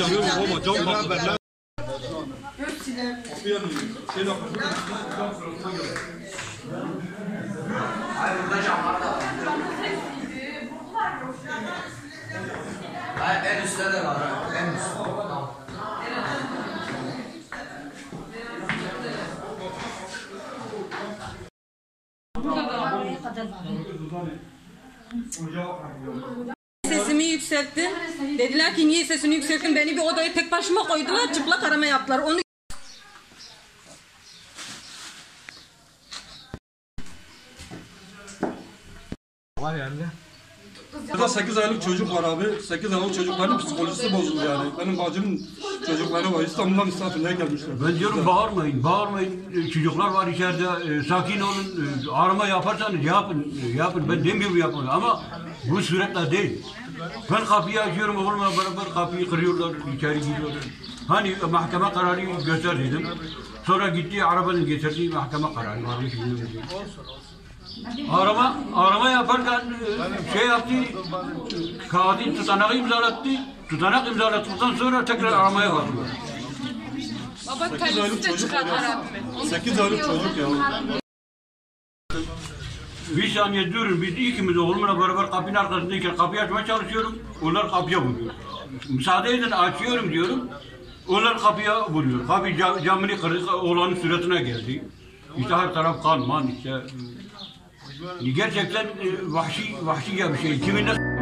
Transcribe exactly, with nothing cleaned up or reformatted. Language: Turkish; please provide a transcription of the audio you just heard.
canıyorum ama can bakıyor. Hayır burada camlar da var. Hayır en üstte de var. En üstte. Tamam. Sesimi yükselttim. Dediler ki niye sesini yükselttin? Beni bir odaya tek başıma koydular. Çıplak arama yaptılar. Onu var yani. Burada sekiz aylık çocuk var abi. sekiz aylık çocukların psikolojisi bozuldu yani. Benim bacımın çocukları var. İstanbul'dan misafirliğe gelmişler. Ben diyorum bağırmayın, bağırmayın. Çocuklar var içeride. E, sakin olun. E, arama yaparsanız yapın, e, yapın. Ben demiyorum yapın ama bu suretle değil. Ben kapıyı açıyorum oğlumla beraber kapıyı kırıyorlar, içeri giriyorlar. Hani mahkeme kararı göster dedim. Sonra gitti arabanın getirdiği mahkeme kararı. Arama, arama yaparken şey yaptı, kağıdı tutanağı imzalattı, tutanak imzalattıktan sonra tekrar aramaya kalkıyor. baba sekiz aylık çocuk var ya. sekiz aylık çocuk ya. Bir saniye durun, biz ikimiz oğlumla beraber kapının arkasındayken kapıyı açmaya çalışıyorum, onlar kapıya vuruyor. Müsaade edin açıyorum diyorum, onlar kapıya vuruyor. Kapı cam, camını kırdı, oğlanın suratına geldi. İşte her taraf kan, man işte. Gerçekten vahşi, vahşice bir şey. Kimin